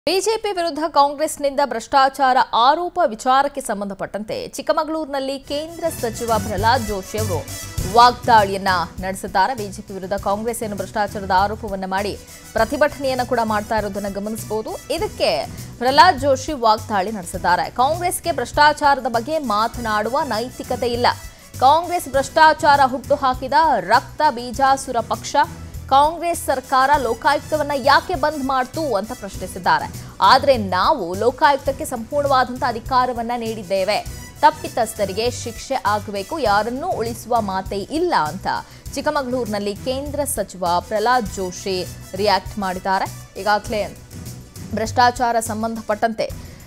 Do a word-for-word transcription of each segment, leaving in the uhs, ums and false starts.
BJP ವಿರುದ್ಧ ಕಾಂಗ್ರೆಸ್ನಿಂದ ಭ್ರಷ್ಟಾಚಾರ ಆರೋಪ ವಿಚಾರಕ್ಕೆ ಸಂಬಂಧಪಟ್ಟಂತೆ ಚಿಕ್ಕಮಗಳೂರಿನಲ್ಲಿ ಕೇಂದ್ರ ಸಚಿವ ಪ್ರಹ್ಲಾದ್ ಜೋಶಿ ಅವರು ವಾಗ್ದಾಳಿಯನ್ನ ನಡೆಸಿದ್ದಾರೆ. ಬಿಜೆಪಿ ವಿರುದ್ಧ ಕಾಂಗ್ರೆಸ್ ಏನು ಭ್ರಷ್ಟಾಚಾರದ ಆರೋಪವನ್ನ ಮಾಡಿ ಪ್ರತಿಭಟನೆಯನ್ನ ಕೂಡ ಮಾಡ್ತಾ ಇರೋದನ್ನ ಗಮನಿಸಬಹುದು. ಇದಕ್ಕೆ ಪ್ರಹ್ಲಾದ್ ಜೋಶಿ ವಾಗ್ದಾಳಿ ನಡೆಸಿದ್ದಾರೆ. ಕಾಂಗ್ರೆಸ್ಗೆ ಭ್ರಷ್ಟಾಚಾರದ ಬಗ್ಗೆ ಮಾತನಾಡುವ ನೈತಿಕತೆ ಇಲ್ಲ. ಕಾಂಗ್ರೆಸ್ ಭ್ರಷ್ಟಾಚಾರ ಹುಟ್ಟು ಹಾಕಿದ ರಕ್ತ ಬೀಜಾಸುರ ಪಕ್ಷ. ಕಾಂಗ್ರೆಸ್ ಸರ್ಕಾರ ಲೋಕಾಯುಕ್ತವನ್ನ ಯಾಕೆ ಬಂದ್ ಮಾಡ್ತು ಅಂತ ಪ್ರಶ್ನಿಸಿದ್ದಾರೆ. ಆದರೆ ನಾವು ಲೋಕಾಯುಕ್ತಕ್ಕೆ ಸಂಪೂರ್ಣವಾದಂತಹ ಅಧಿಕಾರವನ್ನ ನೀಡಿದ್ದೇವೆ. ತಪ್ಪಿತಸ್ಥರಿಗೆ ಶಿಕ್ಷೆ ಆಗಬೇಕು, ಯಾರನ್ನೂ ಉಳಿಸುವ ಮಾತೇ ಇಲ್ಲ ಅಂತ ಚಿಕ್ಕಮಗಳೂರಿನಲ್ಲಿ ಕೇಂದ್ರ ಸಚಿವ ಪ್ರಹ್ಲಾದ್ ಜೋಶಿ ರಿಯಾಕ್ಟ್ ಮಾಡಿದ್ದಾರೆ. ಈಗಾಗಲೇ ಭ್ರಷ್ಟಾಚಾರ ಸಂಬಂಧಪಟ್ಟಂತೆ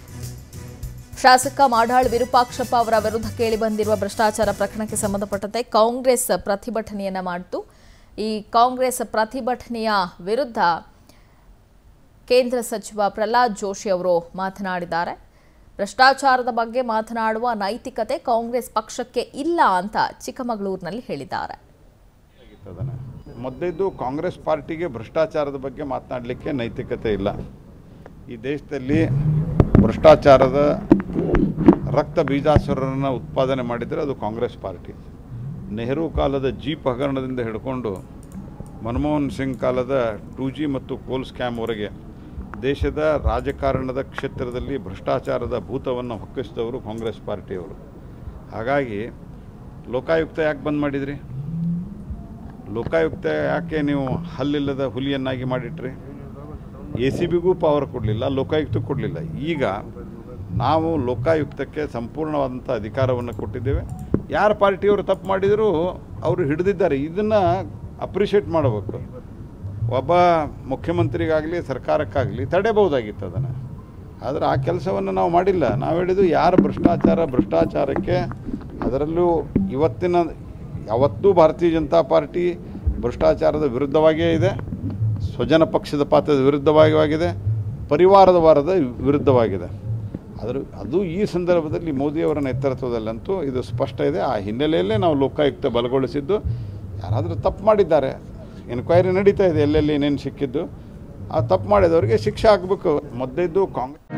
ಶಾಸಕ ಮಾಡಾಳ್ ವಿರೂಪಾಕ್ಷಪ್ಪ ಅವರ ವಿರುದ್ಧ ಕೇಳಿ ಬಂದಿರುವ ಭ್ರಷ್ಟಾಚಾರ ಪ್ರಕರಣಕ್ಕೆ ಸಂಬಂಧಪಟ್ಟಂತೆ ಕಾಂಗ್ರೆಸ್ ಪ್ರತಿಭಟನೆಯನ್ನ ಮಾಡಿತು. ಈ ಕಾಂಗ್ರೆಸ್ ಪ್ರತಿಭಟನೆಯ ವಿರುದ್ಧ ಕೇಂದ್ರ ಸಚಿವ ಪ್ರಹ್ಲಾದ್ ಜೋಶಿ ಅವರು ಮಾತನಾಡಿದ್ದಾರೆ. ಭ್ರಷ್ಟಾಚಾರದ ಬಗ್ಗೆ ಮಾತನಾಡುವ ನೈತಿಕತೆ ಕಾಂಗ್ರೆಸ್ ಪಕ್ಷಕ್ಕೆ ಇಲ್ಲ ಅಂತ ಚಿಕ್ಕಮಗಳೂರಿನಲ್ಲಿ ಹೇಳಿದ್ದಾರೆ. ಮೊದಲೇದು ಕಾಂಗ್ರೆಸ್ ಪಾರ್ಟಿಗೆ ಭ್ರಷ್ಟಾಚಾರದ ಬಗ್ಗೆ ಮಾತನಾಡಲಿಕ್ಕೆ ನೈತಿಕತೆ ಇಲ್ಲ. ಈ ದೇಶದಲ್ಲಿ ಭ್ರಷ್ಟಾಚಾರದ ರಕ್ತ ಬೀಜಾಸುರರನ್ನು ಉತ್ಪಾದನೆ ಮಾಡಿದರೆ ಅದು ಕಾಂಗ್ರೆಸ್ ಪಾರ್ಟಿ. ನೆಹರು ಕಾಲದ ಜೀಪ್ ಹಗರಣದಿಂದ ಹಿಡ್ಕೊಂಡು ಮನಮೋಹನ್ ಸಿಂಗ್ ಕಾಲದ ಟೂ ಜಿ ಮತ್ತು ಕೋಲ್ ಸ್ಕ್ಯಾಮ್ವರೆಗೆ ದೇಶದ ರಾಜಕಾರಣದ ಕ್ಷೇತ್ರದಲ್ಲಿ ಭ್ರಷ್ಟಾಚಾರದ ಭೂತವನ್ನು ಹೊಕ್ಕಿಸಿದವರು ಕಾಂಗ್ರೆಸ್ ಪಾರ್ಟಿಯವರು. ಹಾಗಾಗಿ ಲೋಕಾಯುಕ್ತ ಯಾಕೆ ಬಂದ್ ಮಾಡಿದ್ರಿ? ಲೋಕಾಯುಕ್ತ ಯಾಕೆ ನೀವು ಹಲ್ಲಿಲ್ಲದ ಹುಲಿಯನ್ನಾಗಿ ಮಾಡಿಟ್ರಿ? ಎ ಸಿ ಬಿಗೂ ಪವರ್ ಕೊಡಲಿಲ್ಲ, ಲೋಕಾಯುಕ್ತಕ್ಕೆ ಕೊಡಲಿಲ್ಲ. ಈಗ ನಾವು ಲೋಕಾಯುಕ್ತಕ್ಕೆ ಸಂಪೂರ್ಣವಾದಂಥ ಅಧಿಕಾರವನ್ನು ಕೊಟ್ಟಿದ್ದೇವೆ. ಯಾರ ಪಾರ್ಟಿಯವರು ತಪ್ಪು ಮಾಡಿದರೂ ಅವರು ಹಿಡಿದಿದ್ದಾರೆ. ಇದನ್ನು ಅಪ್ರಿಷಿಯೇಟ್ ಮಾಡಬೇಕು. ಒಬ್ಬ ಮುಖ್ಯಮಂತ್ರಿಗಾಗಲಿ ಸರ್ಕಾರಕ್ಕಾಗಲಿ ತಡೆಯಬಹುದಾಗಿತ್ತು ಅದನ್ನು, ಆದರೆ ಆ ಕೆಲಸವನ್ನು ನಾವು ಮಾಡಿಲ್ಲ. ನಾವು ಹೇಳಿದ್ದು ಯಾರು ಭ್ರಷ್ಟಾಚಾರ ಭ್ರಷ್ಟಾಚಾರಕ್ಕೆ ಅದರಲ್ಲೂ ಇವತ್ತಿನ ಯಾವತ್ತೂ ಭಾರತೀಯ ಜನತಾ ಪಾರ್ಟಿ ಭ್ರಷ್ಟಾಚಾರದ ವಿರುದ್ಧವಾಗಿಯೇ ಇದೆ, ಸ್ವಜನ ಪಕ್ಷದ ಪಾತ್ರದ ವಿರುದ್ಧವಾಗಿದೆ, ಪರಿವಾರದ ವಾರದ ವಿರುದ್ಧವಾಗಿದೆ. ಆದರೂ ಅದು ಈ ಸಂದರ್ಭದಲ್ಲಿ ಮೋದಿಯವರ ನೇತೃತ್ವದಲ್ಲಂತೂ ಇದು ಸ್ಪಷ್ಟ ಇದೆ. ಆ ಹಿನ್ನೆಲೆಯಲ್ಲೇ ನಾವು ಲೋಕಾಯುಕ್ತ ಬಲಗೊಳಿಸಿದ್ದು. ಯಾರಾದರೂ ತಪ್ಪು ಮಾಡಿದ್ದಾರೆ, ಎನ್ಕ್ವೈರಿ ನಡೀತಾ ಇದೆ ಎಲ್ಲೆಲ್ಲಿ ಏನೇನು ಸಿಕ್ಕಿದ್ದು, ಆ ತಪ್ಪು ಮಾಡಿದವರಿಗೆ ಶಿಕ್ಷೆ ಆಗಬೇಕು. ಮೊದಲೇದು ಕಾಂಗ್ರೆಸ್